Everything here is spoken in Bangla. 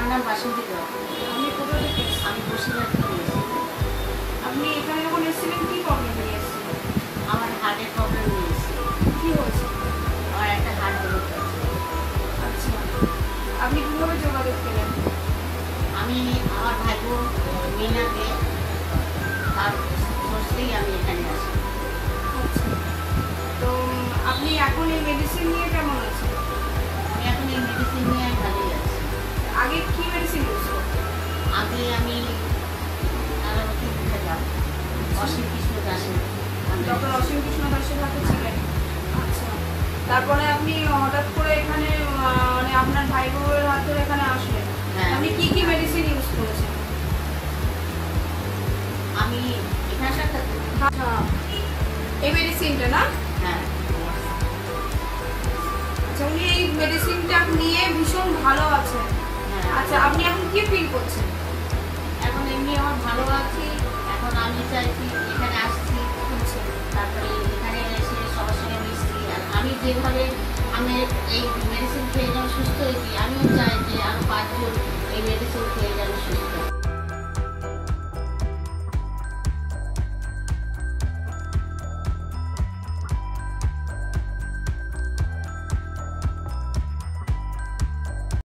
নাম বাসন্তী কর। আপনি কোথা থেকে এসেছেন? আমি বসিরহাট থেকে এসেছি। আপনি এখানে যখন এসেছিলেন কি প্রবলেম নিয়ে এসেছিলেন? আমার হার্টের প্রবলেম নিয়ে এসেছি। কি হয়েছে? আমার একটা হার্ট ব্লক আছে। আচ্ছা, আপনি কিভাবে যোগাযোগ পেলেন? আমি আমার ভাইপো মিনাকে তার সোর্সেই আমি এখানে আসি। আচ্ছা, তো আপনি এখন এই মেডিসিন নিয়ে কেমন আছেন? আমি এখন এই মেডিসিন নিয়ে ভালোই আছি। আগে কি মেডিসিন ইউজ করতেন? আগে আমি নানাবতী খেতাম অসীম কৃষ্ণ দাসের। ডক্টর অসীম কৃষ্ণ দাসের হাতে ছিলেন। আচ্ছা, তারপরে আপনি হঠাৎ করে এখানে মানে আপনার ভাই বউয়ের হাত ধরে এখানে আসলেন। হ্যাঁ। আপনি কি কি মেডিসিন ইউজ করেছেন? আমি এখানে সাক্ষাৎ করি। আচ্ছা, এই মেডিসিনটা না? হ্যাঁ। আচ্ছা, উনি এই মেডিসিনটা নিয়ে ভীষণ ভালো আছেন। হ্যাঁ। আচ্ছা, আপনি এখন কি ফিল করছেন? এখন এমনি আমার ভালো আছি। এখন আমি চাইছি এখানে আসছি, আচ্ছা, তারপরে এখানে এসে সবার সঙ্গে মিশছি। আর আমি যেভাবে আমি এই মেডিসিন খেয়ে যেন সুস্থ হয়েছি, আমিও চাই যে আরও 5 জন এই মেডিসিন খেয়ে যেন সুস্থ হয়।